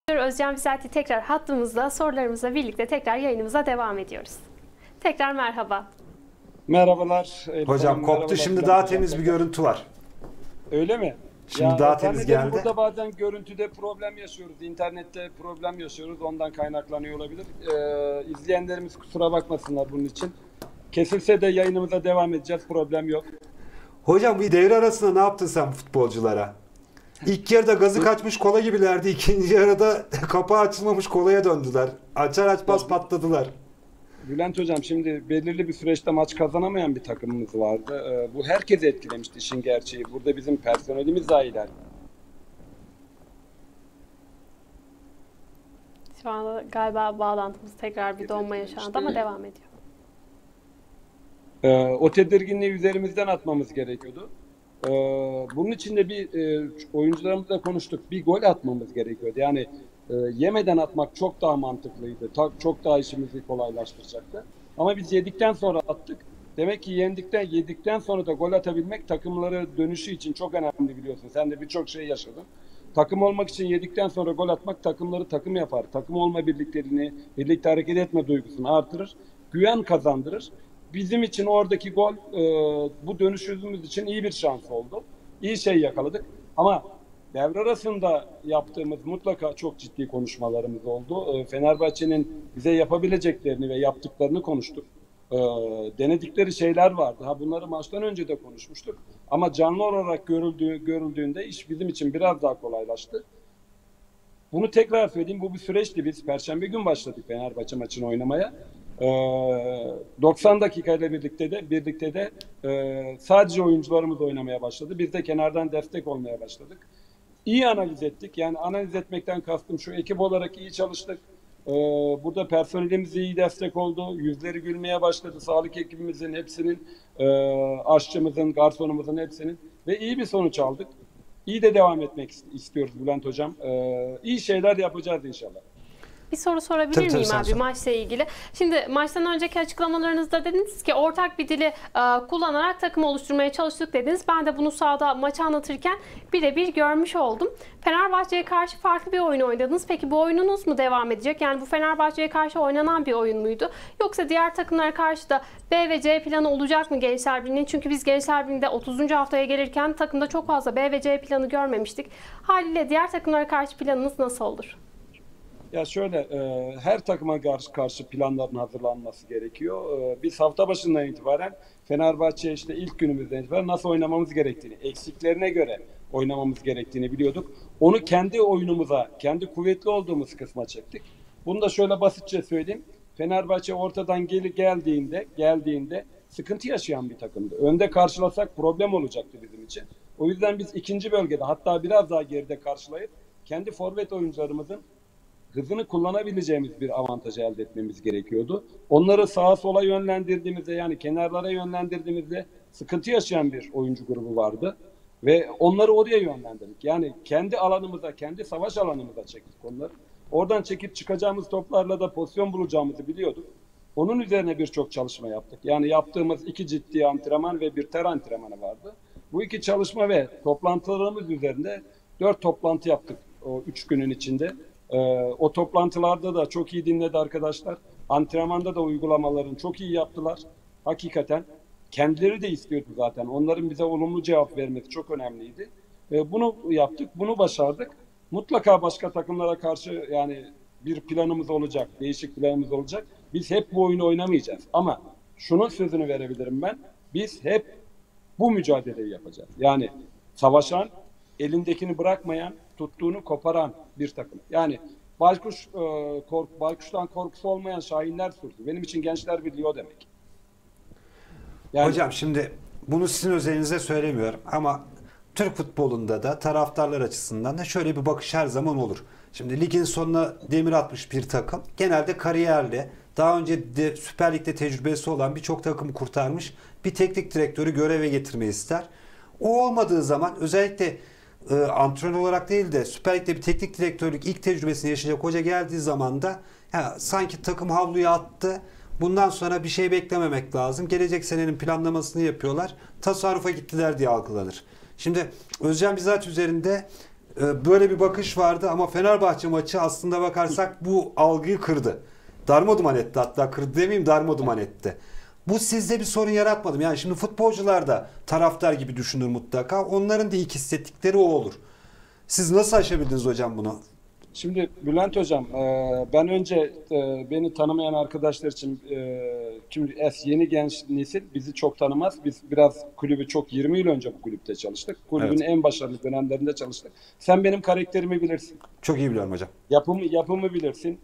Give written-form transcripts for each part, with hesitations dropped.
Özcan Bizati tekrar hattımızda, sorularımızla birlikte tekrar yayınımıza devam ediyoruz. Tekrar merhaba. Merhabalar. Hocam koptu, şimdi daha temiz bir görüntü var. Öyle mi? Şimdi daha temiz geldi. Burada bazen görüntüde problem yaşıyoruz, internette problem yaşıyoruz, ondan kaynaklanıyor olabilir. İzleyenlerimiz kusura bakmasınlar bunun için. Kesilse de yayınımıza devam edeceğiz, problem yok. Hocam bir devre arasında ne yaptın sen futbolculara? İlk yarıda gazı kaçmış kola gibilerdi. İkinci yarıda kapağı açılmamış kolaya döndüler. Açar açmaz patladılar. Bülent Hocam, şimdi belirli bir süreçte maç kazanamayan bir takımımız vardı. Bu herkesi etkilemişti işin gerçeği. Burada bizim personelimiz dahil. Şu anda galiba bağlantımız tekrar bir donma yaşandı ama devam ediyor. O tedirginliği üzerimizden atmamız gerekiyordu. Bunun için de oyuncularımızla konuştuk. Bir gol atmamız gerekiyordu. Yani yemeden atmak çok daha mantıklıydı. Çok daha işimizi kolaylaştıracaktı. Ama biz yedikten sonra attık. Demek ki yedikten sonra da gol atabilmek takımları dönüşü için çok önemli, biliyorsun. Sen de birçok şey yaşadın. Takım olmak için yedikten sonra gol atmak takımları takım yapar. Takım olma birlikteliğini, birlikte hareket etme duygusunu artırır. Güven kazandırır. Bizim için oradaki gol bu dönüşümüz için iyi bir şans oldu. İyi şey yakaladık. Ama devre arasında yaptığımız mutlaka çok ciddi konuşmalarımız oldu. Fenerbahçe'nin bize yapabileceklerini ve yaptıklarını konuştuk. Denedikleri şeyler vardı. Bunları maçtan önce de konuşmuştuk. Ama canlı olarak görüldüğünde iş bizim için biraz daha kolaylaştı. Bunu tekrar söyleyeyim. Bu bir süreçti. Biz Perşembe gün başladık Fenerbahçe maçını oynamaya. 90 dakikayla birlikte de sadece oyuncularımız oynamaya başladı. Biz de kenardan destek olmaya başladık. İyi analiz ettik. Yani analiz etmekten kastım şu: ekip olarak iyi çalıştık. Burada personelimiz iyi destek oldu. Yüzleri gülmeye başladı. Sağlık ekibimizin hepsinin, aşçımızın, garsonumuzun hepsinin, ve iyi bir sonuç aldık. İyi de devam etmek istiyoruz Bülent Hocam. İyi şeyler yapacağız inşallah. Bir soru sorabilir miyim abi maçla ilgili? Şimdi maçtan önceki açıklamalarınızda dediniz ki ortak bir dili kullanarak takım oluşturmaya çalıştık dediniz. Ben de bunu sahada maçı anlatırken birebir görmüş oldum. Fenerbahçe'ye karşı farklı bir oyun oynadınız. Peki bu oyununuz mu devam edecek? Yani bu Fenerbahçe'ye karşı oynanan bir oyun muydu? Yoksa diğer takımlara karşı da B ve C planı olacak mı Gençler Birliği'nin? Çünkü biz Gençler Birliği'nde 30. haftaya gelirken takımda çok fazla B ve C planı görmemiştik. Haliyle diğer takımlara karşı planınız nasıl olur? Ya şöyle, her takıma karşı planların hazırlanması gerekiyor. Biz hafta başından itibaren Fenerbahçe ilk günümüzden itibaren nasıl oynamamız gerektiğini, eksiklerine göre oynamamız gerektiğini biliyorduk. Onu kendi oyunumuza, kendi kuvvetli olduğumuz kısma çektik. Bunu da şöyle basitçe söyleyeyim. Fenerbahçe ortadan geldiğinde sıkıntı yaşayan bir takımdı. Önde karşılasak problem olacaktı bizim için. O yüzden biz ikinci bölgede, hatta biraz daha geride karşılayıp kendi forvet oyuncularımızın hızını kullanabileceğimiz bir avantajı elde etmemiz gerekiyordu. Onları sağa sola yönlendirdiğimizde, yani kenarlara yönlendirdiğimizde sıkıntı yaşayan bir oyuncu grubu vardı. Ve onları oraya yönlendirdik. Yani kendi alanımıza, kendi savaş alanımıza çektik onları. Oradan çekip çıkacağımız toplarla da pozisyon bulacağımızı biliyorduk. Onun üzerine birçok çalışma yaptık. Yani yaptığımız 2 ciddi antrenman ve bir ter antrenmanı vardı. Bu 2 çalışma ve toplantılarımız üzerinde 4 toplantı yaptık o 3 günün içinde. O toplantılarda da çok iyi dinledi arkadaşlar. Antrenmanda da uygulamalarını çok iyi yaptılar. Hakikaten kendileri de istiyordu zaten. Onların bize olumlu cevap vermesi çok önemliydi. Bunu yaptık, bunu başardık. Mutlaka başka takımlara karşı yani bir planımız olacak, değişik planımız olacak. Biz hep bu oyunu oynamayacağız. Ama şunun sözünü verebilirim ben. Biz hep bu mücadeleyi yapacağız. Yani savaşan, elindekini bırakmayan, tuttuğunu koparan bir takım. Yani baykuştan korkusu olmayan şahinler sürdü. Benim için Gençler Birliği o demek. Yani... Hocam şimdi bunu sizin özelinize söylemiyorum ama Türk futbolunda da taraftarlar açısından da şöyle bir bakış her zaman olur. Şimdi ligin sonuna demir atmış bir takım genelde kariyerle, daha önce de Süper Lig'de tecrübesi olan birçok takımı kurtarmış bir teknik direktörü göreve getirmeyi ister. O olmadığı zaman özellikle antrenör olarak değil de Süper Lig'de bir teknik direktörlük ilk tecrübesini yaşayacak hoca geldiği zaman da sanki takım havluya attı. Bundan sonra bir şey beklememek lazım. Gelecek senenin planlamasını yapıyorlar. Tasarrufa gittiler diye algılanır. Şimdi Özcan Bizat üzerinde böyle bir bakış vardı ama Fenerbahçe maçı aslında bakarsak bu algıyı kırdı. Darmaduman etti, hatta kırdı demeyeyim, darmaduman etti. Bu sizde bir sorun yaratmadı mı? Yani şimdi futbolcular da taraftar gibi düşünür mutlaka. Onların da ilk hissettikleri o olur. Siz nasıl aşabildiniz hocam bunu? Şimdi Bülent Hocam, ben önce beni tanımayan arkadaşlar için şimdi yeni genç nesil bizi çok tanımaz. Biz biraz kulübü çok 20 yıl önce bu kulüpte çalıştık. Kulübün en başarılı dönemlerinde çalıştık. Sen benim karakterimi bilirsin. Çok iyi biliyorum hocam. Yapımı bilirsin.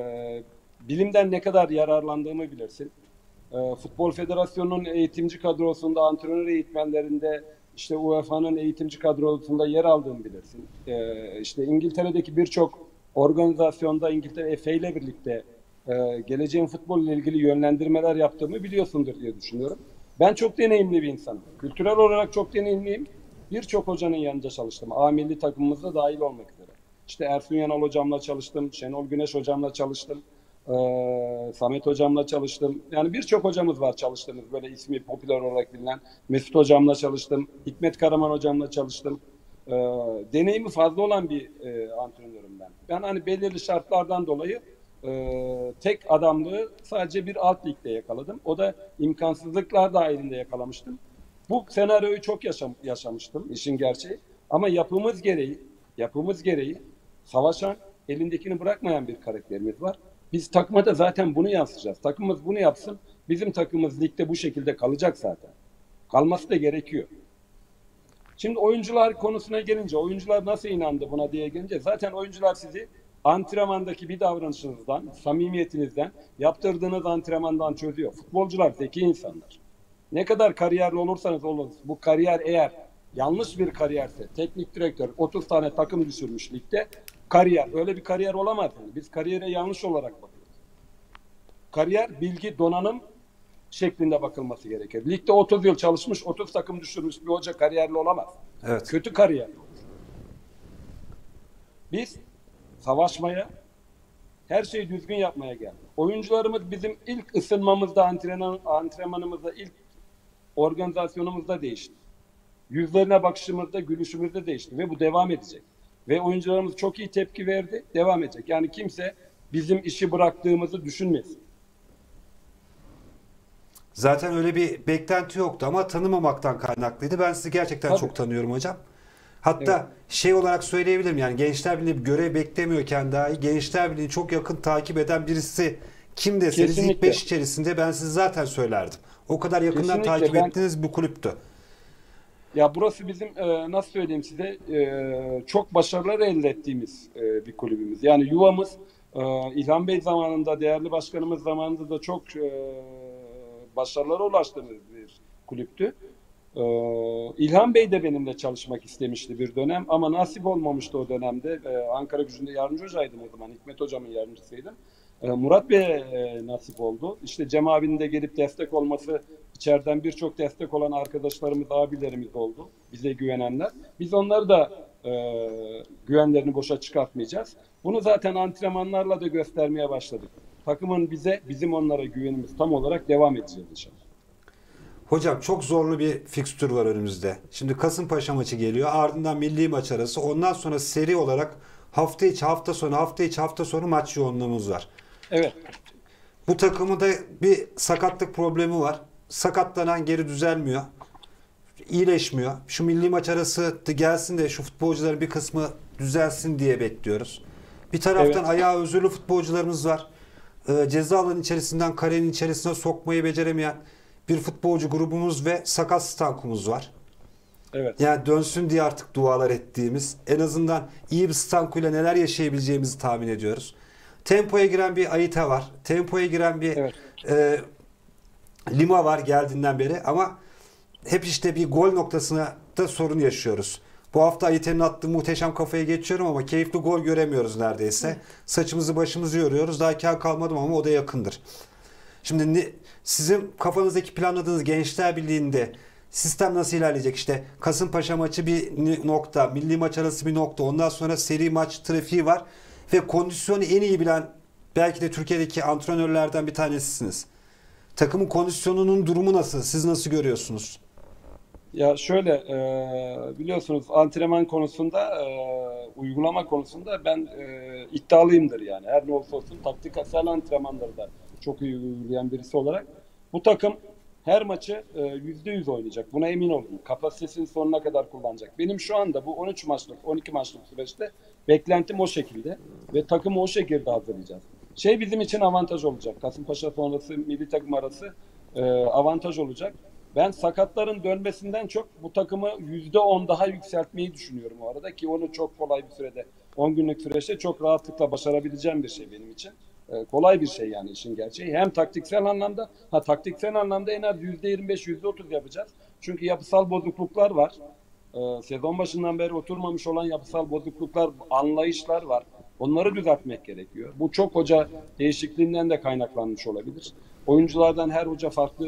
Bilimden ne kadar yararlandığımı bilirsin. Futbol Federasyonu'nun eğitimci kadrosunda, antrenör eğitmenlerinde, işte UEFA'nın eğitimci kadrosunda yer aldığını bilirsin. İşte İngiltere'deki birçok organizasyonda İngiltere FA ile birlikte geleceğin futbol ile ilgili yönlendirmeler yaptığımı biliyorsundur diye düşünüyorum. Ben çok deneyimli bir insanım. Kültürel olarak çok deneyimliyim. Birçok hocanın yanında çalıştım. A milli takımımızda dahil olmak üzere. İşte Ersun Yanal hocamla çalıştım. Şenol Güneş hocamla çalıştım. Samet hocamla çalıştım. Yani birçok hocamız var çalıştığımız, böyle ismi popüler olarak bilinen. Mesut hocamla çalıştım. Hikmet Karaman hocamla çalıştım. Deneyimi fazla olan bir antrenörüm ben. Ben hani belirli şartlardan dolayı tek adamlığı sadece bir alt ligde yakaladım. O da imkansızlıklar dahilinde yakalamıştım. Bu senaryoyu çok yaşamıştım, işin gerçeği. Ama yapımız gereği savaşan, elindekini bırakmayan bir karakterimiz var. Biz takıma da zaten bunu yansıtacağız. Takımımız bunu yapsın. Bizim takımımız ligde bu şekilde kalacak zaten. Kalması da gerekiyor. Şimdi oyuncular konusuna gelince, oyuncular nasıl inandı buna diye gelince, zaten oyuncular sizi antrenmandaki bir davranışınızdan, samimiyetinizden, yaptırdığınız antrenmandan çözüyor. Futbolcular zeki insanlar. Ne kadar kariyerli olursanız olun, bu kariyer eğer yanlış bir kariyerse, teknik direktör 30 tane takım düşürmüş ligde, kariyer, öyle bir kariyer olamaz. Yani. Biz kariyere yanlış olarak bakıyoruz. Kariyer, bilgi, donanım şeklinde bakılması gerekir. Ligde 30 yıl çalışmış, 30 takım düşürmüş bir hoca kariyerli olamaz. Evet. Kötü kariyerli olur. Biz savaşmaya, her şeyi düzgün yapmaya geldik. Oyuncularımız bizim ilk ısınmamızda, antrenmanımızda, ilk organizasyonumuzda değişti. Yüzlerine bakışımızda, gülüşümüzde değişti ve bu devam edecek. Ve oyuncularımız çok iyi tepki verdi, devam edecek. Yani kimse bizim işi bıraktığımızı düşünmesin. Zaten öyle bir beklenti yoktu ama tanımamaktan kaynaklıydı. Ben sizi gerçekten çok tanıyorum hocam. Hatta şey olarak söyleyebilirim, yani Gençler Birliği bir görev beklemiyorken dahi Gençler Birliği'ni çok yakın takip eden birisi kim deseniz ilk 5 içerisinde ben sizi zaten söylerdim. O kadar yakından takip ettiğiniz bir kulüptü. Ya burası bizim nasıl söyleyeyim size, çok başarılar elde ettiğimiz bir kulübümüz. Yani yuvamız İlhan Bey zamanında, değerli başkanımız zamanında da çok başarılara ulaştığımız bir kulüptü. İlhan Bey de benimle çalışmak istemişti bir dönem ama nasip olmamıştı o dönemde. Ankara Gücü'nde yardımcı hocaydım o zaman. Hikmet hocamın yardımcısıydım. Murat Bey'e nasip oldu. İşte Cem abinin de gelip destek olması, içeriden birçok destek olan arkadaşlarımız, abilerimiz oldu. Bize güvenenler. Biz onları da güvenlerini boşa çıkartmayacağız. Bunu zaten antrenmanlarla da göstermeye başladık. Takımın bize, bizim onlara güvenimiz tam olarak devam edeceğiz inşallah. Hocam çok zorlu bir fikstür var önümüzde. Şimdi Kasımpaşa maçı geliyor. Ardından milli maç arası. Ondan sonra seri olarak hafta içi, hafta sonu, hafta içi, hafta sonu maç yoğunluğumuz var. Evet. Bu takımda bir sakatlık problemi var. Sakatlanan geri düzelmiyor. İyileşmiyor. Şu milli maç arası gelsin de şu futbolcuların bir kısmı düzelsin diye bekliyoruz. Bir taraftan ayağı özürlü futbolcularımız var. Ceza alanı içerisinden karenin içerisine sokmayı beceremeyen bir futbolcu grubumuz ve sakat Stanku'muz var. Evet. Yani dönsün diye artık dualar ettiğimiz, en azından iyi bir Stanku'yla neler yaşayabileceğimizi tahmin ediyoruz. Tempoya giren bir Ayita var. Tempoya giren bir Lima var geldiğinden beri ama hep işte bir gol noktasına da sorun yaşıyoruz. Bu hafta Ayita'nın attığı muhteşem kafaya geçiyorum ama keyifli gol göremiyoruz neredeyse. Saçımızı başımızı yoruyoruz. Daha kâr kalmadım ama o da yakındır. Şimdi sizin kafanızdaki planladığınız Gençler Birliği'nde sistem nasıl ilerleyecek? İşte Kasımpaşa maçı bir nokta, milli maç arası bir nokta. Ondan sonra seri maç trafiği var. Ve kondisyonu en iyi bilen belki de Türkiye'deki antrenörlerden bir tanesisiniz. Takımın kondisyonunun durumu nasıl? Siz nasıl görüyorsunuz? Ya şöyle, biliyorsunuz antrenman konusunda, uygulama konusunda ben iddialıyımdır yani. Her ne olursa olsun taktiksel antrenmanları da çok iyi uygulayan birisi olarak. Bu takım her maçı %100 oynayacak. Buna emin olun. Kapasitesini sonuna kadar kullanacak. Benim şu anda bu 13 maçlık, 12 maçlık süreçte beklentim o şekilde ve takımı o şekilde hazırlayacağız. Şey bizim için avantaj olacak. Kasımpaşa sonrası milli takım arası avantaj olacak. Ben sakatların dönmesinden çok bu takımı %10 daha yükseltmeyi düşünüyorum o arada ki onu çok kolay bir sürede 10 günlük süreçte çok rahatlıkla başarabileceğim bir şey benim için. Kolay bir şey yani işin gerçeği. Hem taktiksel anlamda en az %25 %30 yapacağız. Çünkü yapısal bozukluklar var. Sezon başından beri oturmamış olan yapısal bozukluklar, anlayışlar var. Onları düzeltmek gerekiyor. Bu çok hoca değişikliğinden de kaynaklanmış olabilir. Oyunculardan her hoca farklı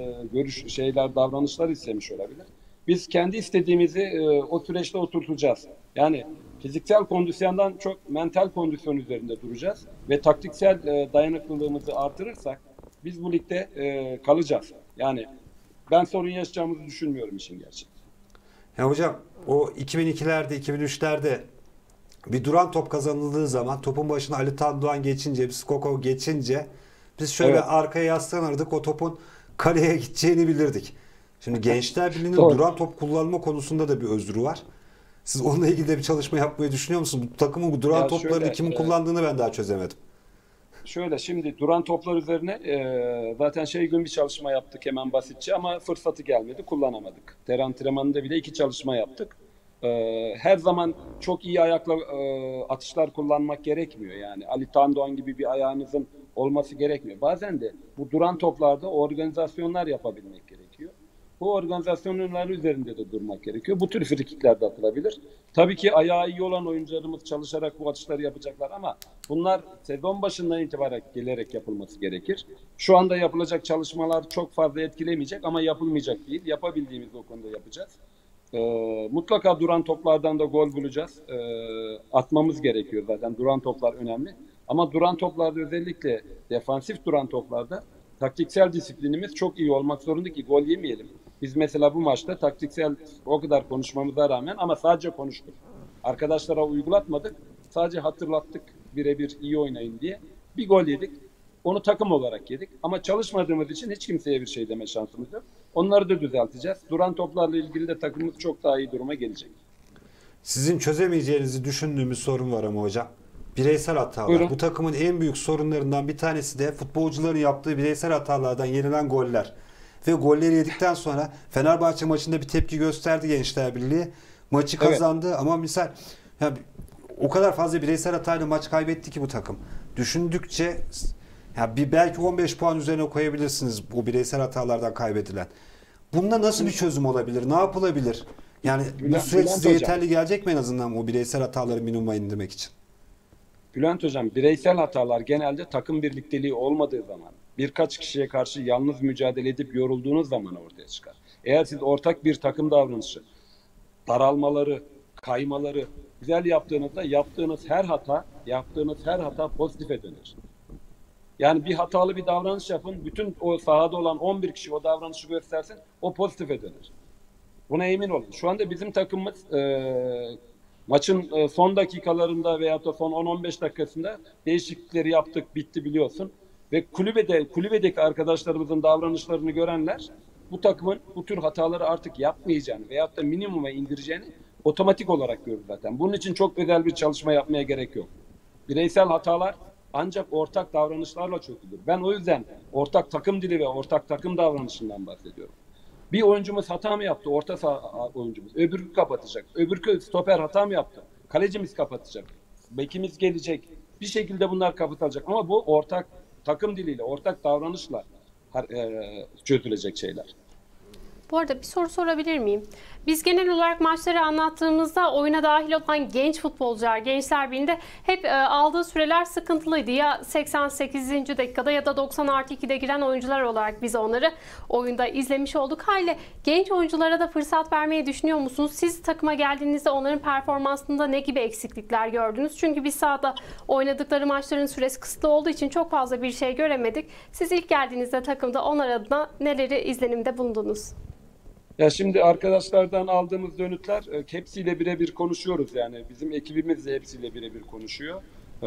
davranışlar istemiş olabilir. Biz kendi istediğimizi o süreçte oturtacağız. Yani fiziksel kondisyondan çok mental kondisyon üzerinde duracağız ve taktiksel dayanıklılığımızı artırırsak biz bu ligde kalacağız. Yani ben sorun yaşayacağımızı düşünmüyorum işin gerçeği. Ya hocam o 2002'lerde 2003'lerde bir duran top kazanıldığı zaman topun başına Ali Tandoğan geçince, bir Skoko geçince biz şöyle arkaya yaslanırdık, o topun kaleye gideceğini bilirdik. Şimdi Gençler Birliği'nin duran top kullanma konusunda da bir özrü var. Siz onunla ilgili de bir çalışma yapmayı düşünüyor musunuz? Bu takımın bu duran toplarını kimin kullandığını ben daha çözemedim. Şöyle şimdi duran toplar üzerine zaten gün bir çalışma yaptık hemen basitçe ama fırsatı gelmedi, kullanamadık. Antrenmanında bile 2 çalışma yaptık. Her zaman çok iyi ayakla atışlar kullanmak gerekmiyor yani. Ali Tandoğan gibi bir ayağınızın olması gerekmiyor. Bazen de bu duran toplarda organizasyonlar yapabilmek gerekiyor. Bu organizasyonlar üzerinde de durmak gerekiyor. Bu tür frikikler de atılabilir. Tabii ki ayağı iyi olan oyuncularımız çalışarak bu atışları yapacaklar ama bunlar sezon başından itibaren gelerek yapılması gerekir. Şu anda yapılacak çalışmalar çok fazla etkilemeyecek ama yapılmayacak değil. Yapabildiğimiz o konuda yapacağız. Mutlaka duran toplardan da gol bulacağız. Atmamız gerekiyor zaten. Duran toplar önemli. Ama duran toplarda özellikle defansif duran toplarda taktiksel disiplinimiz çok iyi olmak zorunda ki gol yemeyelim. Biz mesela bu maçta taktiksel o kadar konuşmamıza rağmen ama sadece konuştuk. Arkadaşlara uygulatmadık. Sadece hatırlattık birebir iyi oynayın diye. Bir gol yedik. Onu takım olarak yedik. Ama çalışmadığımız için hiç kimseye bir şey deme şansımız yok. Onları da düzelteceğiz. Duran toplarla ilgili de takımımız çok daha iyi duruma gelecek. Sizin çözemeyeceğinizi düşündüğümüz sorun var ama hocam. Bireysel hatalar. Buyurun. Bu takımın en büyük sorunlarından bir tanesi de futbolcuların yaptığı bireysel hatalardan yenilen goller. Ve golleri yedikten sonra Fenerbahçe maçında bir tepki gösterdi Gençler Birliği. Maçı kazandı ama misal ya, o kadar fazla bireysel hatayla maç kaybetti ki bu takım. Düşündükçe ya belki 15 puan üzerine koyabilirsiniz bu bireysel hatalardan kaybedilen. Bunda nasıl bir çözüm olabilir? Ne yapılabilir? Yani bu süreç size yeterli gelecek mi en azından o bireysel hataları minimuma indirmek için? Bülent Hocam, bireysel hatalar genelde takım birlikteliği olmadığı zaman, birkaç kişiye karşı yalnız mücadele edip yorulduğunuz zaman ortaya çıkar. Eğer siz ortak bir takım davranışı, daralmaları, kaymaları güzel yaptığınızda yaptığınız her hata pozitife dönür. Yani bir hatalı bir davranış yapın, bütün o sahada olan 11 kişi o davranışı göstersin, o pozitife dönür. Buna emin olun. Şu anda bizim takımımız maçın son dakikalarında veyahut da son 10-15 dakikasında değişiklikleri yaptık, bitti biliyorsun. Ve kulübedeki arkadaşlarımızın davranışlarını görenler bu takımın bu tür hataları artık yapmayacağını veyahut da minimuma indireceğini otomatik olarak görür zaten. Bunun için çok özel bir çalışma yapmaya gerek yok. Bireysel hatalar ancak ortak davranışlarla çözülür. Ben o yüzden ortak takım dili ve ortak takım davranışından bahsediyorum. Bir oyuncumuz hata mı yaptı? Orta saha oyuncumuz. Öbürkü kapatacak. Öbürkü stoper hata mı yaptı? Kalecimiz kapatacak. Bekimiz gelecek. Bir şekilde bunlar kapatılacak. Ama bu ortak takım diliyle, ortak davranışla çözülecek şeyler. Bu arada bir soru sorabilir miyim? Biz genel olarak maçları anlattığımızda oyuna dahil olan genç futbolcular, Gençler Birliği'nde hep aldığı süreler sıkıntılıydı. Ya 88. dakikada ya da 90+2'de giren oyuncular olarak biz onları oyunda izlemiş olduk. Haliyle genç oyunculara da fırsat vermeyi düşünüyor musunuz? Siz takıma geldiğinizde onların performansında ne gibi eksiklikler gördünüz? Çünkü biz sahada oynadıkları maçların süresi kısıtlı olduğu için çok fazla bir şey göremedik. Siz ilk geldiğinizde takımda onlar adına neleri izlenimde bulundunuz? Ya şimdi arkadaşlardan aldığımız dönütler hepsiyle birebir konuşuyoruz yani. Bizim ekibimiz de hepsiyle birebir konuşuyor. E,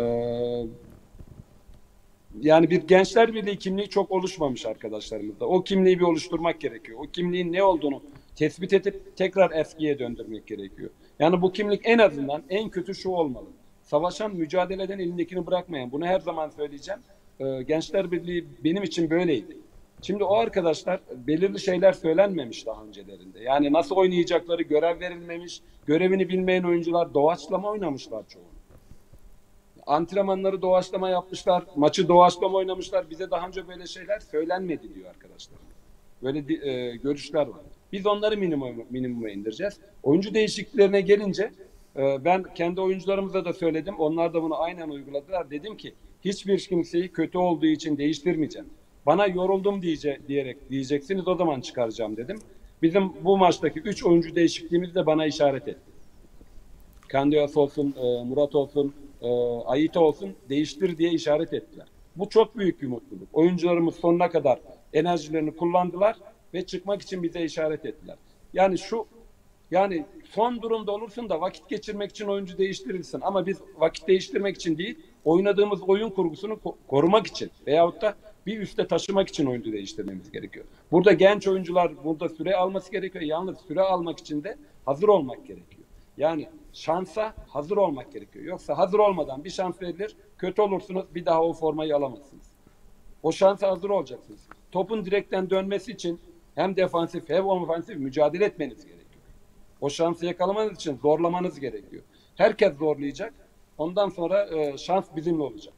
Yani bir Gençler Birliği kimliği çok oluşmamış arkadaşlarımızda. O kimliği bir oluşturmak gerekiyor. O kimliğin ne olduğunu tespit edip tekrar eskiye döndürmek gerekiyor. Yani bu kimlik en azından en kötü şu olmalı. Savaşan, mücadeleden elindekini bırakmayan. Bunu her zaman söyleyeceğim. Gençler Birliği benim için böyleydi. Şimdi o arkadaşlar belirli şeyler söylenmemiş daha öncelerinde. Yani nasıl oynayacakları görev verilmemiş, görevini bilmeyen oyuncular doğaçlama oynamışlar çoğu. Antrenmanları doğaçlama yapmışlar, maçı doğaçlama oynamışlar. Bize daha önce böyle şeyler söylenmedi diyor arkadaşlar. Böyle görüşler var. Biz onları minimuma indireceğiz. Oyuncu değişikliklerine gelince ben kendi oyuncularımıza da söyledim. Onlar da bunu aynen uyguladılar. Dedim ki hiçbir kimseyi kötü olduğu için değiştirmeyeceğim. Bana yoruldum diyeceksiniz, o zaman çıkaracağım dedim. Bizim bu maçtaki 3 oyuncu değişikliğimiz de bana işaret etti. Kandiyas olsun, Murat olsun, Ayita olsun, değiştir diye işaret ettiler. Bu çok büyük bir mutluluk. Oyuncularımız sonuna kadar enerjilerini kullandılar ve çıkmak için bize işaret ettiler. Yani son durumda olursun da vakit geçirmek için oyuncu değiştirilsin. Ama biz vakit değiştirmek için değil, oynadığımız oyun kurgusunu korumak için veyahut da bir üste taşımak için oyuncu değiştirmemiz gerekiyor. Burada genç oyuncular burada süre alması gerekiyor. Yalnız süre almak için de hazır olmak gerekiyor. Yani şansa hazır olmak gerekiyor. Yoksa hazır olmadan bir şans verilir, kötü olursunuz, bir daha o formayı alamazsınız. O şansa hazır olacaksınız. Topun direkten dönmesi için hem defansif hem ofansif mücadele etmeniz gerekiyor. O şansı yakalamanız için zorlamanız gerekiyor. Herkes zorlayacak. Ondan sonra şans bizimle olacak.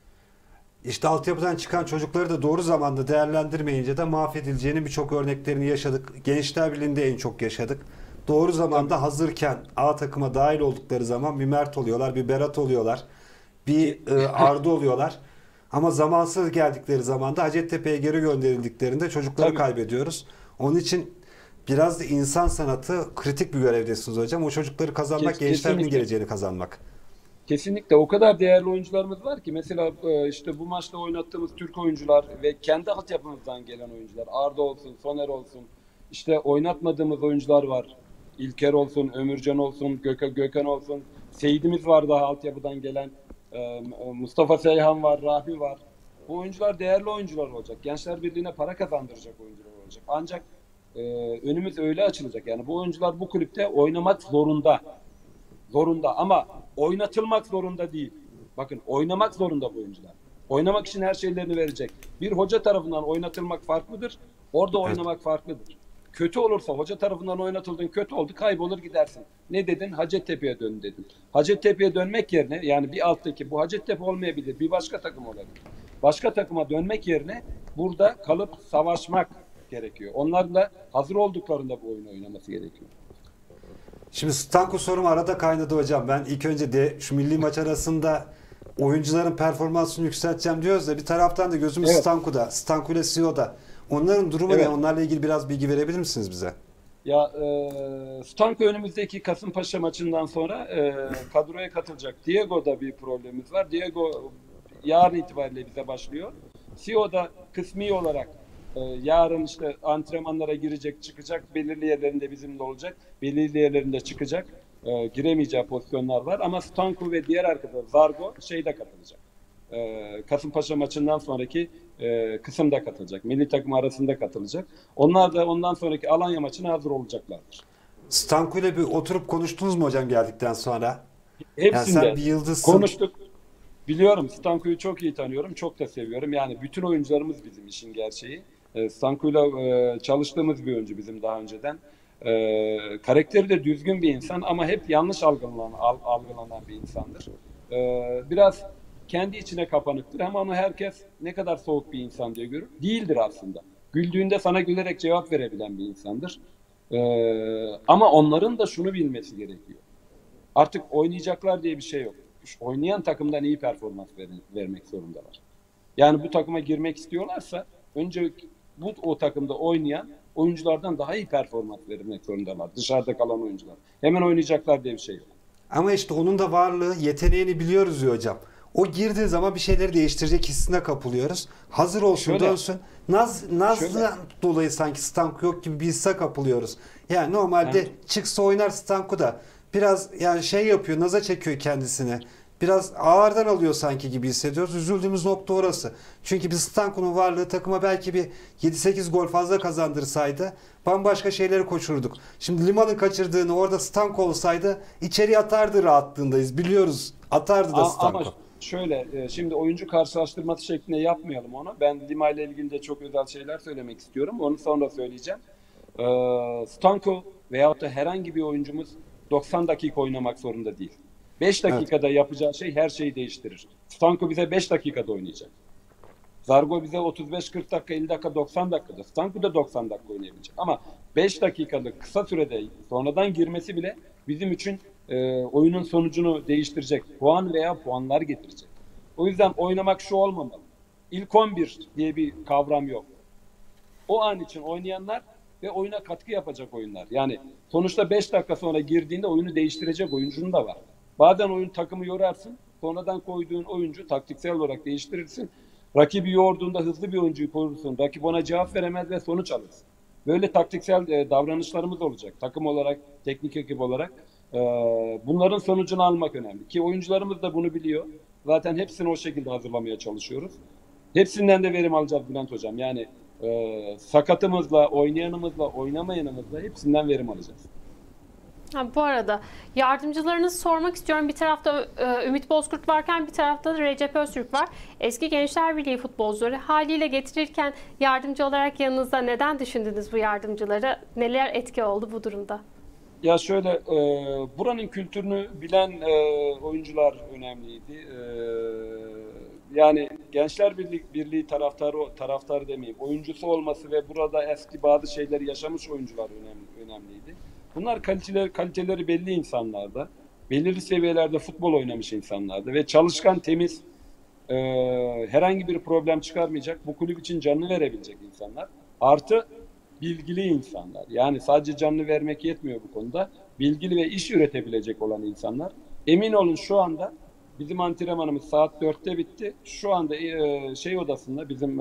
İşte altyapıdan çıkan çocukları da doğru zamanda değerlendirmeyince de mahvedileceğinin birçok örneklerini yaşadık. Gençler Birliği'nde en çok yaşadık. Doğru zamanda hazırken A takıma dahil oldukları zaman bir Mert oluyorlar, bir Berat oluyorlar, bir Arda oluyorlar. Ama zamansız geldikleri zaman da Hacettepe'ye geri gönderildiklerinde çocukları kaybediyoruz. Onun için biraz da insan sanatı kritik bir görevdesiniz hocam. O çocukları kazanmak, gençlerin geleceğini kazanmak. Kesinlikle o kadar değerli oyuncularımız var ki mesela işte bu maçta oynattığımız Türk oyuncular ve kendi altyapımızdan gelen oyuncular, Arda olsun, Soner olsun, işte oynatmadığımız oyuncular var. İlker olsun, Ömürcan olsun, Gökhan olsun, Seyit'imiz var daha altyapıdan gelen, Mustafa Seyhan var, Rahmi var. Bu oyuncular değerli oyuncular olacak. Gençler Birliği'ne para kazandıracak oyuncular olacak. Ancak önümüz öyle açılacak. Yani bu oyuncular bu kulüpte oynamak zorunda. Zorunda ama oynatılmak zorunda değil. Bakın oynamak zorunda bu oyuncular. Oynamak için her şeylerini verecek. Bir hoca tarafından oynatılmak farklıdır. Orada oynamak farklıdır. Kötü olursa hoca tarafından oynatıldın, kötü oldu, kaybolur gidersin. Ne dedin? Hacettepe'ye dön dedin. Hacettepe'ye dönmek yerine yani bir alttaki bu Hacettepe olmayabilir, bir başka takım olabilir. Başka takıma dönmek yerine burada kalıp savaşmak gerekiyor. Onlar da hazır olduklarında bu oyunu oynaması gerekiyor. Şimdi Stanko sorum arada kaynadı hocam. Ben ilk önce de şu milli maç arasında oyuncuların performansını yükselteceğim diyoruz da bir taraftan da gözümüz Stanko'da. Stanko ile CEO'da. Onların durumu ne? Onlarla ilgili biraz bilgi verebilir misiniz bize? Ya Stanko önümüzdeki Kasımpaşa maçından sonra kadroya katılacak. Diego'da bir problemimiz var. Diego yarın itibariyle bize başlıyor. CEO'da kısmi olarak yarın işte antrenmanlara girecek, çıkacak. Belirli yerlerinde bizimle olacak. Belirli yerlerinde çıkacak. Giremeyeceği pozisyonlar var. Ama Stanko ve diğer arkadaşlar Zargo şeyde katılacak. Kasımpaşa maçından sonraki kısımda katılacak. Milli takım arasında katılacak. Onlar da ondan sonraki Alanya maçına hazır olacaklardır. Stanko ile bir oturup konuştunuz mu hocam geldikten sonra? Hepsinde yani sen bir yıldızsın. Konuştuk. Biliyorum, Stanko'yu çok iyi tanıyorum. Çok da seviyorum. Yani bütün oyuncularımız bizim işin gerçeği. Stanko'yla çalıştığımız bir oyuncu bizim daha önceden. Karakteri de düzgün bir insan ama hep yanlış algılanan bir insandır. Biraz kendi içine kapanıktır ama onu herkes ne kadar soğuk bir insan diye görür. Değildir aslında. Güldüğünde sana gülerek cevap verebilen bir insandır. Ama onların da şunu bilmesi gerekiyor. Artık oynayacaklar diye bir şey yok. Oynayan takımdan iyi performans vermek zorundalar. Yani bu takıma girmek istiyorlarsa önce o takımda oynayan oyunculardan daha iyi performans vermek zorundalar. Dışarıda kalan oyuncular. Hemen oynayacaklar diye bir şey yok. Ama işte onun da varlığı, yeteneğini biliyoruz ya hocam. O girdiği zaman bir şeyleri değiştirecek hissine kapılıyoruz. Hazır olsun, dönsün. Naz'dan dolayı sanki Stanku yok gibi bir hisse kapılıyoruz. Yani normalde çıksa oynar Stanku da biraz yani şey yapıyor, naza çekiyor kendisini. Biraz ağırdan alıyor sanki gibi hissediyoruz. Üzüldüğümüz nokta orası. Çünkü biz Stanku'nun varlığı takıma belki bir 7-8 gol fazla kazandırsaydı bambaşka şeyleri koşurduk. Şimdi Liman'ın kaçırdığını orada Stanku olsaydı içeri atardı rahatlığındayız. Biliyoruz. Atardı da Stanku. Ama şöyle şimdi oyuncu karşılaştırması şeklinde yapmayalım onu. Ben Lima ile ilgili de çok özel şeyler söylemek istiyorum. Onu sonra söyleyeceğim. Stanku veyahut da herhangi bir oyuncumuz 90 dakika oynamak zorunda değil. 5 dakikada yapacağı şey her şeyi değiştirir. Stanku bize 5 dakikada oynayacak. Zargo bize 35-40 dakika, 50 dakika, 90 dakikada. Stanku da 90 dakika oynayabilecek. Ama 5 dakikalık kısa sürede sonradan girmesi bile bizim için oyunun sonucunu değiştirecek. Puan veya puanlar getirecek. O yüzden oynamak şu olmamalı. İlk 11 diye bir kavram yok. O an için oynayanlar ve oyuna katkı yapacak oyunlar. Yani sonuçta 5 dakika sonra girdiğinde oyunu değiştirecek oyuncunun da var. Bazen oyun takımı yorarsın. Sonradan koyduğun oyuncu taktiksel olarak değiştirirsin. Rakibi yorduğunda hızlı bir oyuncuyu korursun. Rakip ona cevap veremez ve sonuç alırsın. Böyle taktiksel davranışlarımız olacak. Takım olarak, teknik ekip olarak. Bunların sonucunu almak önemli. Ki oyuncularımız da bunu biliyor. Zaten hepsini o şekilde hazırlamaya çalışıyoruz. Hepsinden de verim alacağız Bülent Hocam. Yani sakatımızla, oynayanımızla, oynamayanımızla hepsinden verim alacağız. Bu arada yardımcılarınızı sormak istiyorum. Bir tarafta Ümit Bozkurt varken bir tarafta da Recep Öztürk var. Eski Gençler Birliği futbolcuları haliyle getirirken yardımcı olarak yanınızda neden düşündünüz bu yardımcıları? Neler etki oldu bu durumda? Ya şöyle buranın kültürünü bilen oyuncular önemliydi. Yani Gençler Birliği taraftarı demeyeyim. Oyuncusu olması ve burada eski bazı şeyleri yaşamış oyuncular önemliydi. Bunlar kaliteleri belli insanlardı. Belirli seviyelerde futbol oynamış insanlardı ve çalışkan, temiz, herhangi bir problem çıkarmayacak, bu kulüp için canını verebilecek insanlar. Artı bilgili insanlar. Yani sadece canını vermek yetmiyor bu konuda. Bilgili ve iş üretebilecek olan insanlar. Emin olun şu anda bizim antrenmanımız saat 4'te bitti. Şu anda şey odasında bizim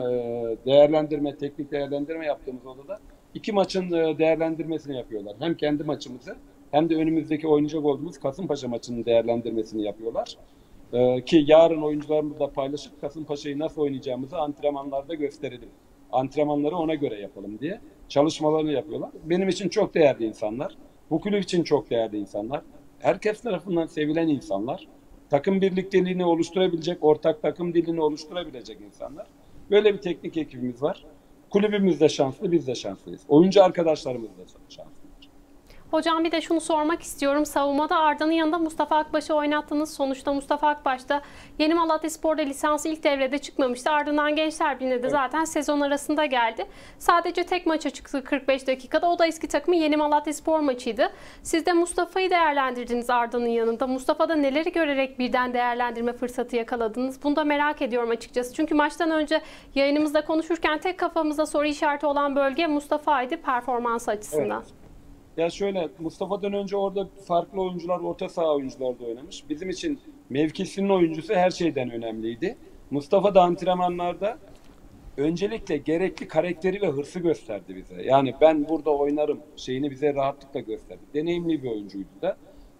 teknik değerlendirme yaptığımız odada 2 maçın değerlendirmesini yapıyorlar. Hem kendi maçımızı hem de önümüzdeki oynayacak olduğumuz Kasımpaşa maçının değerlendirmesini yapıyorlar. Ki yarın oyuncularımızla paylaşıp Kasımpaşa'yı nasıl oynayacağımızı antrenmanlarda gösterelim. Antrenmanları ona göre yapalım diye çalışmalarını yapıyorlar. Benim için çok değerli insanlar. Bu kulüp için çok değerli insanlar. Herkes tarafından sevilen insanlar. Takım birlikteliğini oluşturabilecek, ortak takım dilini oluşturabilecek insanlar. Böyle bir teknik ekibimiz var. Kulübümüz de şanslı, biz de şanslıyız. Oyuncu arkadaşlarımız da şanslı. Hocam bir de şunu sormak istiyorum. Savunmada Arda'nın yanında Mustafa Akbaş'ı oynattınız. Sonuçta Mustafa Akbaş da Yeni Malatyaspor'da lisansı ilk devrede çıkmamıştı. Ardından Gençler Birliği'nde de zaten sezon arasında geldi. Sadece tek maça çıktı 45 dakikada. O da eski takımı Yeni Malatyaspor maçıydı. Siz de Mustafa'yı değerlendirdiniz Arda'nın yanında. Mustafa'da neleri görerek birden değerlendirme fırsatı yakaladınız? Bunu da merak ediyorum açıkçası. Çünkü maçtan önce yayınımızda konuşurken tek kafamızda soru işareti olan bölge Mustafa'ydı performans açısından. Evet. Ya şöyle, Mustafa'dan önce orada farklı oyuncular, orta saha oyuncular da oynamış. Bizim için mevkisinin oyuncusu her şeyden önemliydi. Mustafa da antrenmanlarda öncelikle gerekli karakteri ve hırsı gösterdi bize. Yani ben burada oynarım şeyini bize rahatlıkla gösterdi. Deneyimli bir oyuncuydu da.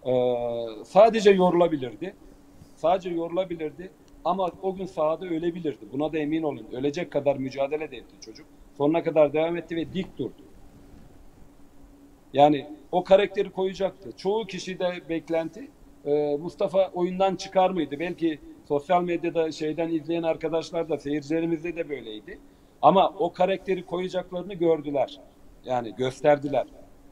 Sadece yorulabilirdi. Ama o gün sahada ölebilirdi. Buna da emin olun. Ölecek kadar mücadele de etti çocuk. Sonuna kadar devam etti ve dik durdu. Yani o karakteri koyacaktı. Çoğu kişide beklenti Mustafa oyundan çıkar mıydı? Belki sosyal medyada izleyen arkadaşlar da seyircilerimizde de böyleydi. Ama o karakteri koyacaklarını gördüler. Yani gösterdiler.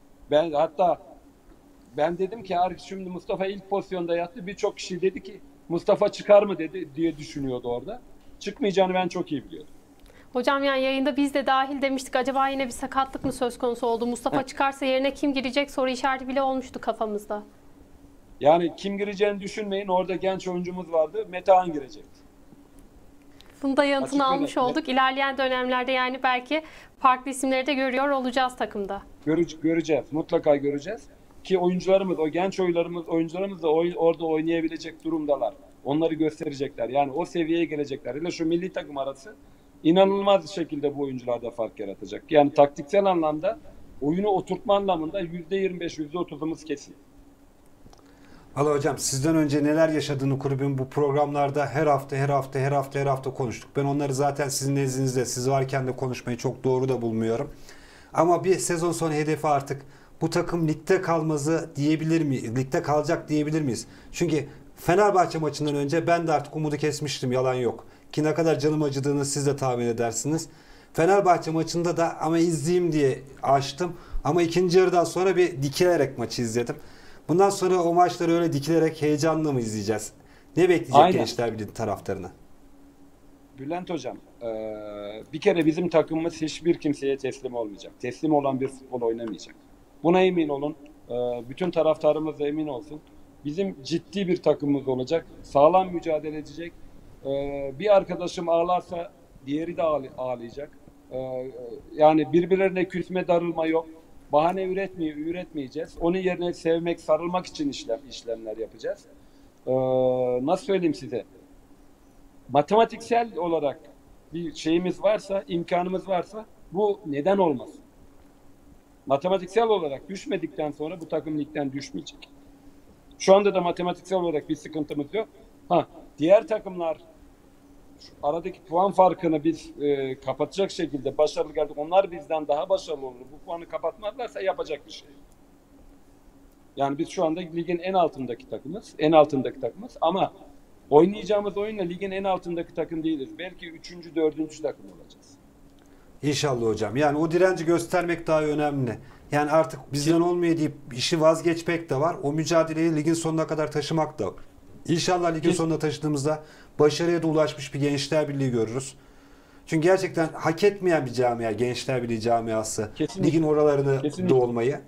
Ben dedim ki şimdi Mustafa ilk pozisyonda yattı. Birçok kişi dedi ki Mustafa çıkar mı dedi diye düşünüyordu orada. Çıkmayacağını ben çok iyi biliyordum. Hocam yani yayında biz de dahil demiştik. Acaba yine bir sakatlık mı söz konusu oldu? Mustafa çıkarsa yerine kim girecek soru işareti bile olmuştu kafamızda. Yani kim gireceğini düşünmeyin. Orada genç oyuncumuz vardı. Metehan girecekti. Bunu da yanıtını almış olduk. İlerleyen dönemlerde yani belki farklı isimleri de görüyor olacağız takımda. Göreceğiz. Mutlaka göreceğiz. Ki oyuncularımız, o genç oyuncularımız da orada oynayabilecek durumdalar. onları gösterecekler. Yani o seviyeye gelecekler. Hele şu milli takım arası inanılmaz şekilde bu oyuncularda fark yaratacak. Yani taktiksel anlamda oyunu oturtma anlamında %25, %30'umuz kesin. Valla hocam sizden önce neler yaşadığını kulübün bu programlarda her hafta konuştuk. Ben onları zaten sizin nezdinizde, siz varken de konuşmayı çok doğru da bulmuyorum. Ama bir sezon sonu hedefi artık bu takım ligde kalmazı diyebilir mi? Ligde kalacak diyebilir miyiz? Çünkü Fenerbahçe maçından önce ben de artık umudu kesmiştim, yalan yok. Ki ne kadar canım acıdığını siz de tahmin edersiniz. Fenerbahçe maçında da ama izleyeyim diye açtım. Ama ikinci yarıdan sonra bir dikilerek maçı izledim. Bundan sonra o maçları öyle dikilerek heyecanla mı izleyeceğiz? Ne bekleyecek Aynen. Gençler Birliği taraftarına? Bülent Hocam, bir kere bizim takımımız hiçbir kimseye teslim olmayacak. Teslim olan bir futbol oynamayacak. Buna emin olun. Bütün taraftarımız da emin olsun. Bizim ciddi bir takımımız olacak. Sağlam mücadele edecek. Bir arkadaşım ağlarsa diğeri de ağlayacak. Yani birbirlerine küsme, darılma yok. Bahane üretmeyeceğiz. Onun yerine sevmek, sarılmak için işlemler yapacağız. Nasıl söyleyeyim size? Matematiksel olarak bir şeyimiz varsa, imkanımız varsa bu neden olmasın? Matematiksel olarak düşmedikten sonra bu takım ligden düşmeyecek. Şu anda da matematiksel olarak bir sıkıntımız yok. Diğer takımlar aradaki puan farkını biz kapatacak şekilde başarılı geldik. Onlar bizden daha başarılı olur. Bu puanı kapatmazlarsa yapacak bir şey. Yani biz şu anda ligin en altındaki takımız. En altındaki takımız. Ama oynayacağımız oyunla ligin en altındaki takım değiliz. Belki 3. 4. takım olacağız. İnşallah hocam. Yani o direnci göstermek daha önemli. Yani artık bizden olmuyor deyip işi vazgeçmek de var. O mücadeleyi ligin sonuna kadar taşımak da var. İnşallah ligin sonuna taşıdığımızda başarıya da ulaşmış bir Gençler Birliği görürüz. Çünkü gerçekten hak etmeyen bir camia, Gençler Birliği camiası. Kesinlikle. Ligin oralarını Kesinlikle. dolmayı.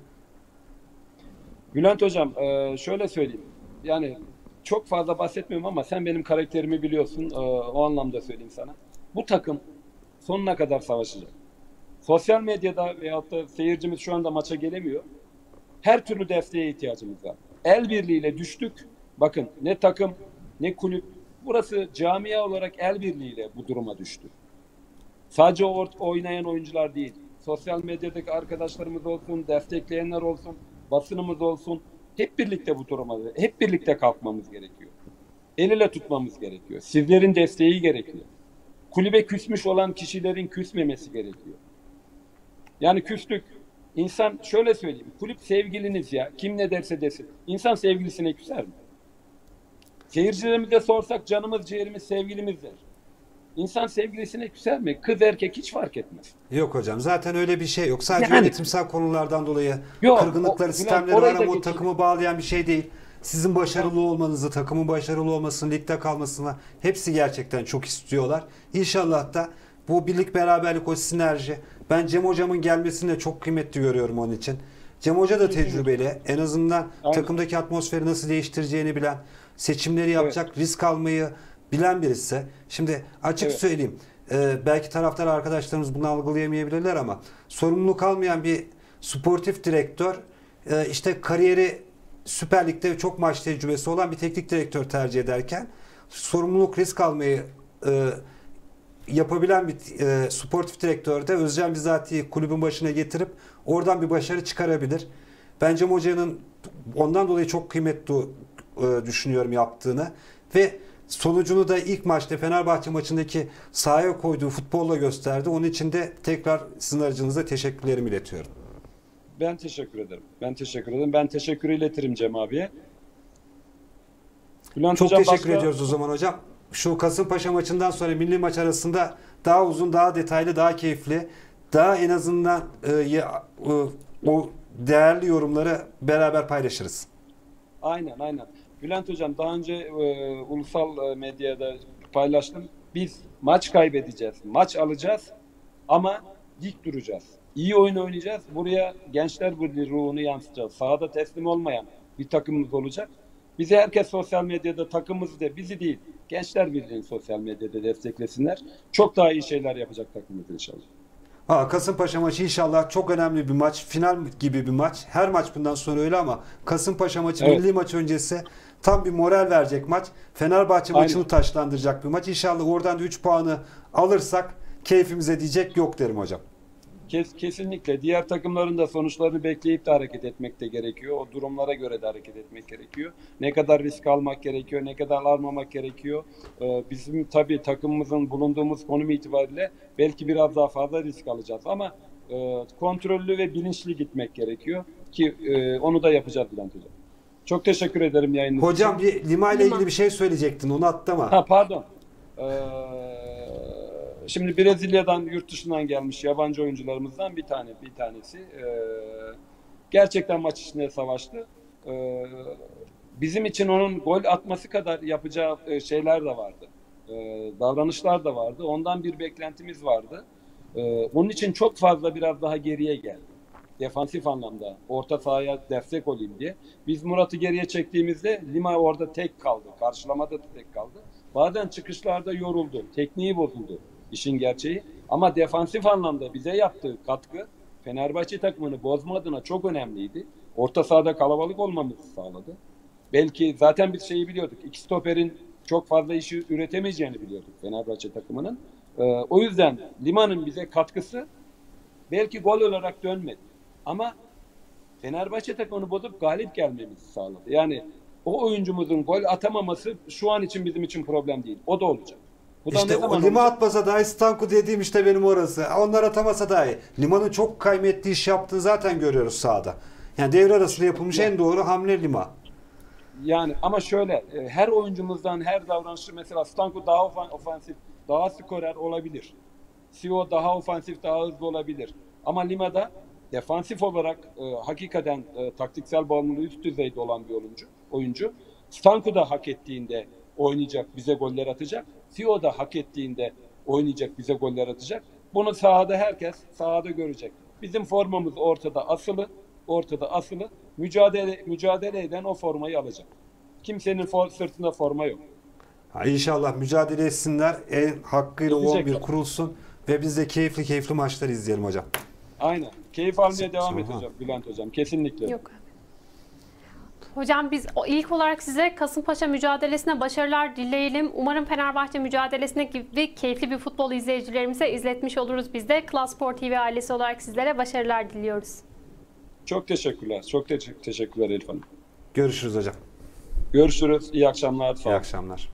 Bülent Hocam, şöyle söyleyeyim. Yani çok fazla bahsetmiyorum ama sen benim karakterimi biliyorsun. O anlamda söyleyeyim sana. Bu takım sonuna kadar savaşacak. Sosyal medyada veyahut da seyircimiz şu anda maça gelemiyor. Her türlü desteğe ihtiyacımız var. El birliğiyle düştük. Bakın ne takım ne kulüp. Burası camia olarak el birliğiyle bu duruma düştü. Sadece oynayan oyuncular değil. Sosyal medyadaki arkadaşlarımız olsun, destekleyenler olsun, basınımız olsun. Hep birlikte bu duruma, hep birlikte kalkmamız gerekiyor. El ele tutmamız gerekiyor. Sizlerin desteği gerekiyor. Kulübe küsmüş olan kişilerin küsmemesi gerekiyor. Yani küslük, insan şöyle söyleyeyim, kulüp sevgiliniz ya, kim ne derse desin. İnsan sevgilisine küser mi? Seyircilerimize sorsak canımız, ciğerimiz, sevgilimiz der. İnsan sevgilisine küser mi? Kız erkek hiç fark etmez. Yok hocam, zaten öyle bir şey yok. Sadece Yani, yönetimsel konulardan dolayı yok, kırgınlıkları, sistemleri var ama o geçeyim. takımı bağlayan bir şey değil. Sizin başarılı olmanızı, takımın başarılı olmasını, ligde kalmasını hepsi gerçekten çok istiyorlar. İnşallah da bu birlik, beraberlik, o sinerji. Ben Cem hocamın gelmesini de çok kıymetli görüyorum onun için. Cem hoca da tecrübeli. En azından takımdaki atmosferi nasıl değiştireceğini bilen, seçimleri yapacak, risk almayı bilen birisi. Şimdi açık söyleyeyim. Belki taraftar arkadaşlarımız bunu algılayamayabilirler ama sorumluluk almayan bir sportif direktör, işte kariyeri Süper Lig'de çok maç tecrübesi olan bir teknik direktör tercih ederken sorumluluk, risk almayı yapabilen bir sportif direktör de Özcan Bizati'yi kulübün başına getirip oradan bir başarı çıkarabilir. Bence hocanın ondan dolayı çok kıymetli düşünüyorum yaptığını ve sonucunu da ilk maçta Fenerbahçe maçındaki sahaya koyduğu futbolla gösterdi. Onun için de tekrar sizin aracınıza teşekkürlerimi iletiyorum. Ben teşekkür ederim. Ben teşekkür iletirim Cem abiye. Bülent çok hocam, teşekkür ediyoruz o zaman hocam. Şu Kasımpaşa maçından sonra milli maç arasında daha uzun, daha detaylı, daha keyifli, daha en azından o değerli yorumları beraber paylaşırız. Aynen. Bülent hocam, daha önce ulusal medyada paylaştım. Biz maç kaybedeceğiz, maç alacağız ama dik duracağız. İyi oyun oynayacağız. Buraya Gençler Birliği ruhunu yansıtacağız. Sahada teslim olmayan bir takımımız olacak. Bizi herkes sosyal medyada, takımımızı da, bizi değil, Gençler Birliği'ni sosyal medyada desteklesinler. Çok daha iyi şeyler yapacak takımımız inşallah. Kasımpaşa maçı inşallah çok önemli bir maç. Final gibi bir maç. Her maç bundan sonra öyle ama Kasımpaşa maçı milli maç öncesi tam bir moral verecek maç. Fenerbahçe maçını taşlandıracak bir maç. İnşallah oradan da 3 puanı alırsak keyfimize diyecek yok derim hocam. Kesinlikle. Diğer takımların da sonuçlarını bekleyip de hareket etmek de gerekiyor. O durumlara göre de hareket etmek gerekiyor. Ne kadar risk almak gerekiyor, ne kadar almamak gerekiyor. Bizim tabii takımımızın bulunduğumuz konum itibariyle belki biraz daha fazla risk alacağız. Ama kontrollü ve bilinçli gitmek gerekiyor. Ki onu da yapacağız Bülent Hocam. Çok teşekkür ederim yayınınız için. Hocam Lima ile ilgili bir şey söyleyecektin. Onu atlama. Pardon. Şimdi Brezilya'dan, yurt dışından gelmiş yabancı oyuncularımızdan bir tanesi gerçekten maç içinde savaştı. Bizim için onun gol atması kadar yapacağı şeyler de vardı. Davranışlar da vardı. Ondan bir beklentimiz vardı. Onun için çok fazla biraz daha geriye geldi. Defansif anlamda orta sahaya destek olayım diye. Biz Murat'ı geriye çektiğimizde Lima orada tek kaldı. Karşılamada da tek kaldı. Bazen çıkışlarda yoruldu. Tekniği bozuldu. İşin gerçeği. Ama defansif anlamda bize yaptığı katkı Fenerbahçe takımını bozma adına çok önemliydi. Orta sahada kalabalık olmamızı sağladı. Belki zaten biz şeyi biliyorduk. İki stoperin çok fazla işi üretemeyeceğini biliyorduk Fenerbahçe takımının. O yüzden Lima'nın bize katkısı belki gol olarak dönmedi. Ama Fenerbahçe takımını bozup galip gelmemizi sağladı. Yani o oyuncumuzun gol atamaması şu an için bizim için problem değil. O da olacak. İşte o Lima atmasa dahi Stanku dediğim işte benim orası. Onlar atamasa dahi. Lima'nın çok kaymetli iş yaptığını zaten görüyoruz sahada. Yani devre arasında yapılmış en doğru hamle Lima. Yani ama şöyle her oyuncumuzdan her davranışı mesela Stanku daha ofansif, daha skorer olabilir. Sio daha ofansif, daha hızlı olabilir. Ama Lima'da defansif olarak hakikaten taktiksel bağımlılığı üst düzeyde olan bir oyuncu. Stanku da hak ettiğinde oynayacak, bize goller atacak. Sio da hak ettiğinde oynayacak, bize goller atacak. Bunu sahada herkes sahada görecek. Bizim formamız ortada asılı. Mücadele eden o formayı alacak. Kimsenin sırtında forma yok. İnşallah mücadele etsinler. Hakkıyla 11 kurulsun ve biz de keyifli maçlar izleyelim hocam. Aynen. Keyif almaya devam edeceğim Bülent Hocam. Kesinlikle. Yok. Hocam biz ilk olarak size Kasımpaşa mücadelesine başarılar dileyelim. Umarım Fenerbahçe mücadelesine gibi keyifli bir futbol izleyicilerimize izletmiş oluruz biz de. Klas Spor TV ailesi olarak sizlere başarılar diliyoruz. Çok teşekkürler. Çok teşekkürler Elif Hanım. Görüşürüz hocam. Görüşürüz. İyi akşamlar. İyi akşamlar.